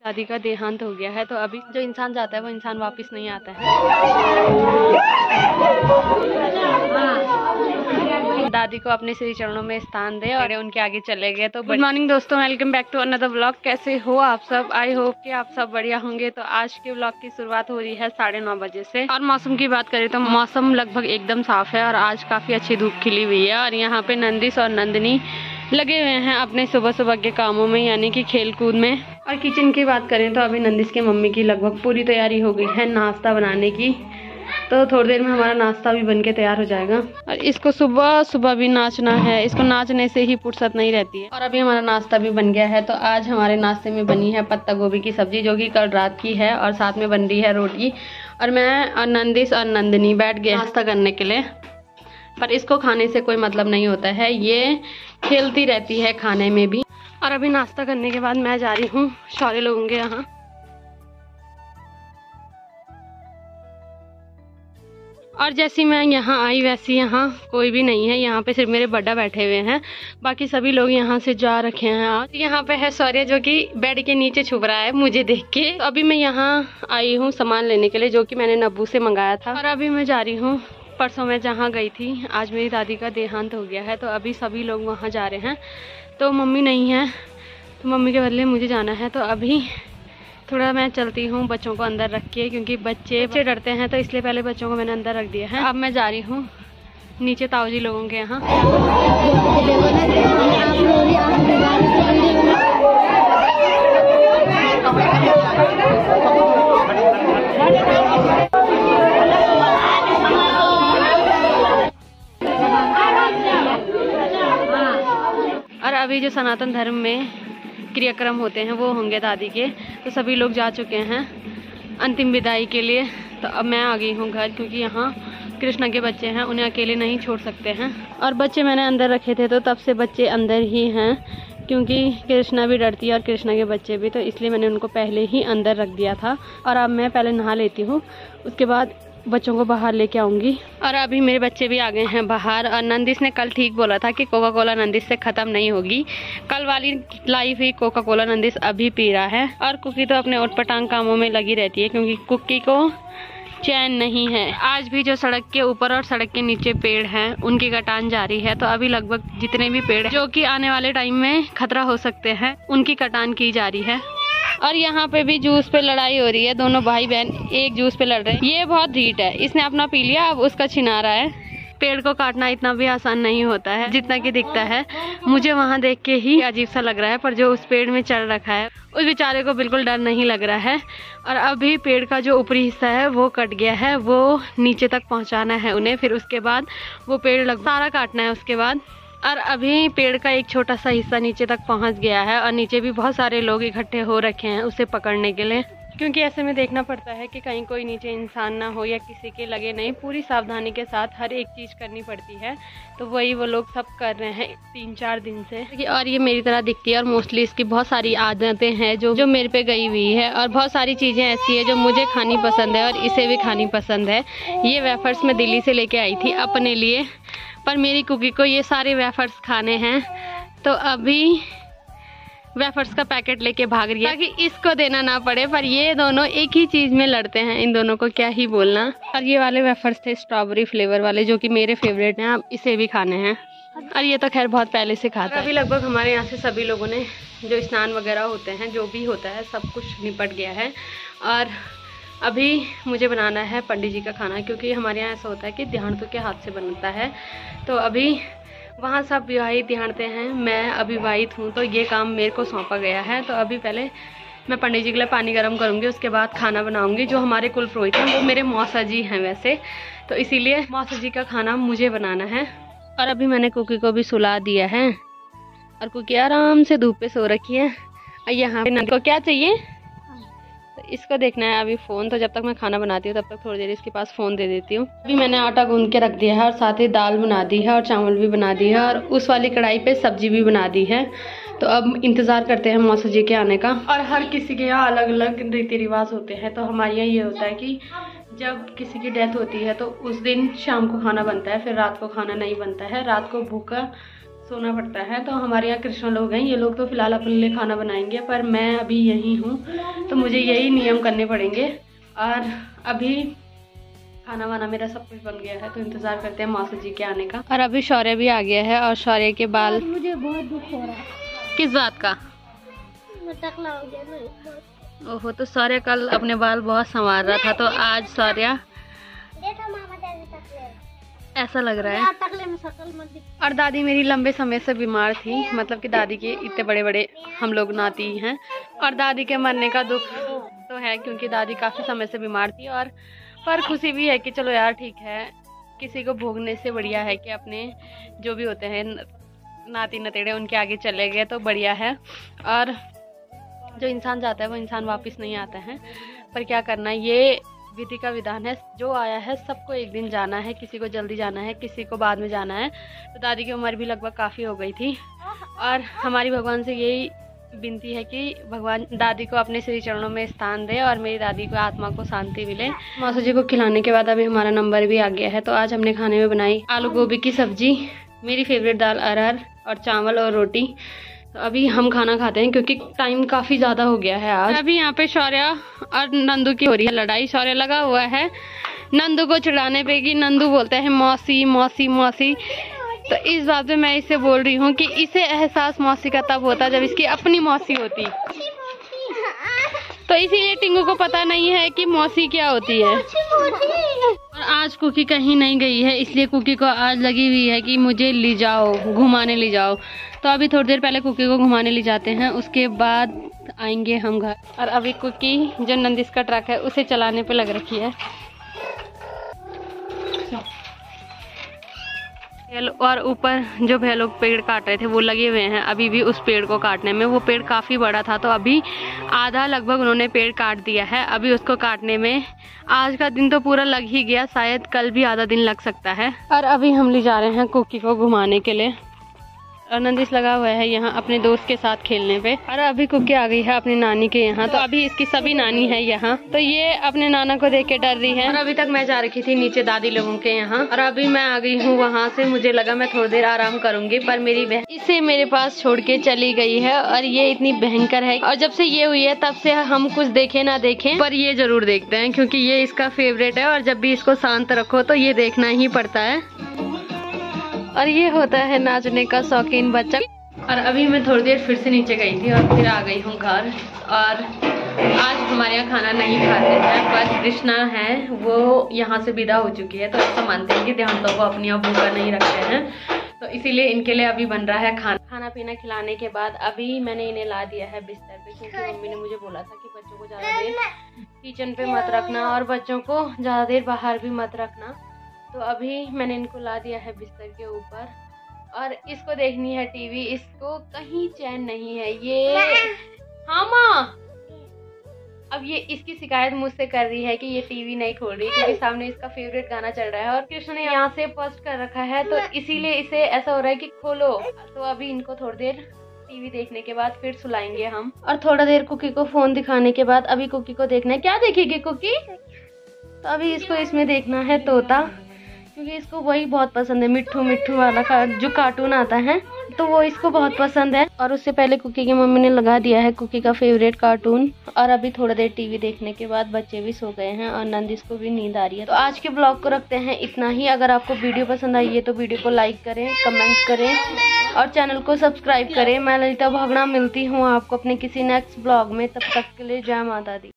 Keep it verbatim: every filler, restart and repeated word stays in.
दादी का देहांत हो गया है, तो अभी जो इंसान जाता है वो इंसान वापस नहीं आता है। दादी को अपने श्री चरणों में स्थान दे और उनके आगे चले गए। तो गुड मॉर्निंग दोस्तों, welcome back to another vlog. कैसे हो आप सब? आई होप कि आप सब बढ़िया होंगे। तो आज के व्लॉग की शुरुआत हो रही है साढ़े नौ बजे से। और मौसम की बात करें तो मौसम लगभग एकदम साफ है और आज काफी अच्छी धूप खिली हुई है। और यहाँ पे नंदिस और नंदिनी लगे हुए हैं अपने सुबह सुबह के कामों में, यानी कि खेल कूद में। और किचन की बात करें तो अभी नंदिस के मम्मी की लगभग पूरी तैयारी हो गई है नाश्ता बनाने की। तो थोड़ी देर में हमारा नाश्ता भी बनके तैयार हो जाएगा। और इसको सुबह सुबह भी नाचना है, इसको नाचने से ही फुर्सत नहीं रहती है। और अभी हमारा नाश्ता भी बन गया है। तो आज हमारे नाश्ते में बनी है पत्ता गोभी की सब्जी, जो कि कल रात की है, और साथ में बन रही है रोटी। और मैं और नंदिस और नंदिनी बैठ गए नाश्ता करने के लिए। पर इसको खाने से कोई मतलब नहीं होता है, ये खेलती रहती है खाने में भी। और अभी नाश्ता करने के बाद मैं जा रही हूँ सारे लोगों के यहाँ। और जैसी मैं यहाँ आई वैसी यहाँ कोई भी नहीं है। यहाँ पे सिर्फ मेरे बड्डा बैठे हुए हैं, बाकी सभी लोग यहाँ से जा रखे हैं। आज यहाँ पे है सौर्य, जो कि बेड के नीचे छुप रहा है मुझे देख के। तो अभी मैं यहाँ आई हूँ सामान लेने के लिए, जो कि मैंने नब्बू से मंगाया था। और अभी मैं जा रही हूँ, परसों मैं जहाँ गई थी, आज मेरी दादी का देहांत हो गया है। तो अभी सभी लोग वहाँ जा रहे हैं। तो मम्मी नहीं है, तो मम्मी के बदले मुझे जाना है। तो अभी थोड़ा मैं चलती हूँ बच्चों को अंदर रख के, क्योंकि बच्चे बच्चे डरते हैं, तो इसलिए पहले बच्चों को मैंने अंदर रख दिया है। अब मैं जा रही हूँ नीचे ताऊजी लोगों के यहाँ। और अभी जो सनातन धर्म में क्रियाक्रम होते हैं वो होंगे दादी के, तो सभी लोग जा चुके हैं अंतिम विदाई के लिए। तो अब मैं आ गई हूँ घर, क्योंकि यहाँ कृष्णा के बच्चे हैं, उन्हें अकेले नहीं छोड़ सकते हैं। और बच्चे मैंने अंदर रखे थे, तो तब से बच्चे अंदर ही हैं, क्योंकि कृष्णा भी डरती है और कृष्णा के बच्चे भी, तो इसलिए मैंने उनको पहले ही अंदर रख दिया था। और अब मैं पहले नहा लेती हूँ, उसके बाद बच्चों को बाहर लेके आऊंगी। और अभी मेरे बच्चे भी आ गए हैं बाहर। और नंदिस ने कल ठीक बोला था कि कोका कोला नंदिस से ख़त्म नहीं होगी। कल वाली लाई हुई कोका कोला नंदिस अभी पी रहा है। और कुकी तो अपने उटपटांग कामों में लगी रहती है, क्योंकि कुकी को चैन नहीं है। आज भी जो सड़क के ऊपर और सड़क के नीचे पेड़ हैं, उनकी कटान जारी है। तो अभी लगभग जितने भी पेड़ जो कि आने वाले टाइम में खतरा हो सकते हैं, उनकी कटान की जा रही है। और यहाँ पे भी जूस पे लड़ाई हो रही है, दोनों भाई बहन एक जूस पे लड़ रहे हैं। ये बहुत ढीठ है, इसने अपना पी लिया, अब उसका छिना रहा है। पेड़ को काटना इतना भी आसान नहीं होता है जितना कि दिखता है। मुझे वहाँ देख के ही अजीब सा लग रहा है, पर जो उस पेड़ में चढ़ रखा है उस बेचारे को बिल्कुल डर नहीं लग रहा है। और अभी पेड़ का जो ऊपरी हिस्सा है वो कट गया है, वो नीचे तक पहुँचाना है उन्हें, फिर उसके बाद वो पेड़ लग सारा काटना है उसके बाद। और अभी पेड़ का एक छोटा सा हिस्सा नीचे तक पहुंच गया है, और नीचे भी बहुत सारे लोग इकट्ठे हो रखे हैं उसे पकड़ने के लिए, क्योंकि ऐसे में देखना पड़ता है कि कहीं कोई नीचे इंसान ना हो या किसी के लगे नहीं। पूरी सावधानी के साथ हर एक चीज़ करनी पड़ती है। तो वही वो लोग सब कर रहे हैं तीन चार दिन से। और ये मेरी तरह दिखती है, और मोस्टली इसकी बहुत सारी आदतें हैं जो जो मेरे पे गई हुई है। और बहुत सारी चीज़ें ऐसी है जो मुझे खानी पसंद है और इसे भी खानी पसंद है। ये वेफर्स मैं दिल्ली से लेके आई थी अपने लिए, पर मेरी कुकी को ये सारे वेफर्स खाने हैं। तो अभी वेफर्स का पैकेट लेके भाग रही है ताकि इसको देना ना पड़े। पर ये दोनों एक ही चीज़ में लड़ते हैं, इन दोनों को क्या ही बोलना। और ये वाले वेफर्स थे स्ट्रॉबेरी फ्लेवर वाले, जो कि मेरे फेवरेट हैं, अब इसे भी खाने हैं। और ये तो खैर बहुत पहले से खाता है। अभी लगभग हमारे यहाँ से सभी लोगों ने जो स्नान वगैरह होते हैं, जो भी होता है, सब कुछ निपट गया है। और अभी मुझे बनाना है पंडित जी का खाना, क्योंकि हमारे यहाँ ऐसा होता है कि ध्यान के हाथ से बनता है। तो अभी वहाँ सब विवाहित ध्यानते हैं, मैं अविवाहित हूँ, तो ये काम मेरे को सौंपा गया है। तो अभी पहले मैं पंडित जी के लिए पानी गर्म करूँगी, उसके बाद खाना बनाऊँगी। जो हमारे कुल पुरोहित हैं वो मेरे मौसा जी हैं वैसे, तो इसीलिए मौसा जी का खाना मुझे बनाना है। और अभी मैंने कुकी को भी सुला दिया है, और कुकी आराम से धूप पे सो रखी है। और यहाँ पे को क्या चाहिए, तो इसको देखना है अभी फ़ोन। तो जब तक मैं खाना बनाती हूँ तब तक थोड़ी देर इसके पास फ़ोन दे देती हूँ। अभी मैंने आटा गूंद के रख दिया है, और साथ ही दाल बना दी है, और चावल भी बना दी है, और उस वाली कढ़ाई पे सब्जी भी बना दी है। तो अब इंतज़ार करते हैं मौसा जी के आने का। और हर किसी के यहाँ अलग अलग रीति रिवाज होते हैं। तो हमारे यहाँ ये होता है कि जब किसी की डेथ होती है तो उस दिन शाम को खाना बनता है, फिर रात को खाना नहीं बनता है। रात को भूखा सोना पड़ता है। तो हमारे यहाँ कृष्ण लोग हैं, ये लोग तो फिलहाल अपने लिए खाना बनाएंगे, पर मैं अभी यहीं हूँ तो मुझे यही नियम करने पड़ेंगे। और अभी खाना वाना मेरा सब कुछ बन गया है, तो इंतज़ार करते हैं मौसी जी के आने का। और अभी शौर्य भी आ गया है और शौर्य के बाल, मुझे बहुत दुख हो रहा है। किस बात का? टकला हो गया ना। ओहो, तो शौर्य कल अपने बाल बहुत संवार रहा था, तो आज शौर्य ऐसा लग रहा है। टकले में शकल मत दिख। और दादी मेरी लंबे समय से बीमार थी, मतलब कि दादी के इतने बड़े बड़े हम लोग नाती हैं, और दादी के मरने का दुख तो है क्योंकि दादी काफ़ी समय से बीमार थी। और पर खुशी भी है कि चलो यार ठीक है, किसी को भोगने से बढ़िया है कि अपने जो भी होते हैं नाती नतेड़े उनके आगे चले गए तो बढ़िया है। और जो इंसान जाता है वो इंसान वापस नहीं आता है, पर क्या करना, ये विधि का विधान है। जो आया है सबको एक दिन जाना है, किसी को जल्दी जाना है, किसी को बाद में जाना है। तो दादी की उम्र भी लगभग काफ़ी हो गई थी, और हमारी भगवान से यही विनती है कि भगवान दादी को अपने श्री चरणों में स्थान दे और मेरी दादी को आत्मा को शांति मिले। मौसी जी को खिलाने के बाद अभी हमारा नंबर भी आ गया है। तो आज हमने खाने में बनाई आलू गोभी की सब्जी, मेरी फेवरेट दाल अरहर और चावल और रोटी। तो अभी हम खाना खाते हैं क्योंकि टाइम काफ़ी ज़्यादा हो गया है आज। अभी यहाँ पे शौर्य और नंदू की हो रही है लड़ाई। शौर्य लगा हुआ है नंदू को चिढ़ाने पे कि नंदू बोलता है मौसी मौसी मौसी। तो इस बात पे मैं इसे बोल रही हूँ कि इसे एहसास मौसी का तब होता जब इसकी अपनी मौसी होती। तो इसीलिए टिंगू को पता नहीं है कि मौसी क्या होती है। और आज कुकी कहीं नहीं गई है, इसलिए कुकी को आज लगी हुई है कि मुझे ले जाओ, घुमाने ले जाओ। तो अभी थोड़ी देर पहले कुकी को घुमाने ले जाते हैं, उसके बाद आएंगे हम घर। और अभी कुकी जो नंदिस का ट्रक है उसे चलाने पे लग रखी है। और ऊपर जो भैया लोग पेड़ काट रहे थे वो लगे हुए हैं अभी भी उस पेड़ को काटने में। वो पेड़ काफ़ी बड़ा था, तो अभी आधा लगभग उन्होंने पेड़ काट दिया है। अभी उसको काटने में आज का दिन तो पूरा लग ही गया, शायद कल भी आधा दिन लग सकता है। और अभी हम ले जा रहे हैं कुकी को घुमाने के लिए। और नंदिस लगा हुआ है यहाँ अपने दोस्त के साथ खेलने पे। और अभी कुकी आ गई है अपनी नानी के यहाँ, तो अभी इसकी सभी नानी है यहाँ, तो ये अपने नाना को देख के डर रही है। और अभी तक मैं जा रखी थी नीचे दादी लोगों के यहाँ, और अभी मैं आ गई हूँ वहाँ से। मुझे लगा मैं थोड़ी देर आराम करूंगी, पर मेरी बहन इसे मेरे पास छोड़ के चली गई है। और ये इतनी भयंकर है, और जब से ये हुई है तब से हम कुछ देखे ना देखें पर ये जरूर देखते हैं, क्योंकि ये इसका फेवरेट है। और जब भी इसको शांत रखो तो ये देखना ही पड़ता है। और ये होता है नाचने का शौकीन बच्चा। और अभी मैं थोड़ी देर फिर से नीचे गई थी और फिर आ गई हूँ घर। और आज हमारे यहाँ खाना नहीं खाते हैं, पर कृष्णा है वो यहाँ से विदा हो चुकी है, तो ऐसा मानते हैं कि देहांतों को अपनी अब भूखा नहीं रखते हैं, तो इसीलिए इनके लिए अभी बन रहा है खाना। खाना पीना खिलाने के बाद अभी मैंने इन्हें ला दिया है बिस्तर पे, क्योंकि मम्मी ने मुझे बोला था कि बच्चों को ज़्यादा देर किचन पे मत रखना और बच्चों को ज़्यादा देर बाहर भी मत रखना। तो अभी मैंने इनको ला दिया है बिस्तर के ऊपर, और इसको देखनी है टीवी। इसको कहीं चैन नहीं है। ये हाँ माँ, अब ये इसकी शिकायत मुझसे कर रही है कि ये टीवी नहीं खोल रही, क्योंकि सामने इसका फेवरेट गाना चल रहा है और कृष्ण ने यहाँ से पोस्ट कर रखा है, तो इसीलिए इसे ऐसा हो रहा है कि खोलो। तो अभी इनको थोड़ी देर टीवी देखने के बाद फिर सुलाएंगे हम, और थोड़ा देर कुकी को फोन दिखाने के बाद अभी कुकी को देखना है। क्या देखेगी कुकी? तो अभी इसको इसमें देखना है तोता, क्योंकि इसको वही बहुत पसंद है, मिट्ठू मिट्ठू वाला का जो कार्टून आता है, तो वो इसको बहुत पसंद है। और उससे पहले कुकी की मम्मी ने लगा दिया है कुकी का फेवरेट कार्टून। और अभी थोड़ा देर टीवी देखने के बाद बच्चे भी सो गए हैं और नंदिस को भी नींद आ रही है। तो आज के ब्लॉग को रखते हैं इतना ही। अगर आपको वीडियो पसंद आई है तो वीडियो को लाइक करें, कमेंट करें और चैनल को सब्सक्राइब करें। मैं ललिता भागना मिलती हूँ आपको अपने किसी नेक्स्ट ब्लॉग में। तब तक के लिए जय माता दी।